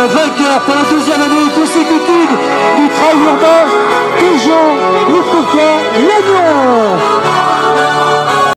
vainqueur pour la deuxième année consécutive du trail urbain Peugeot Lourdes L'Agnon.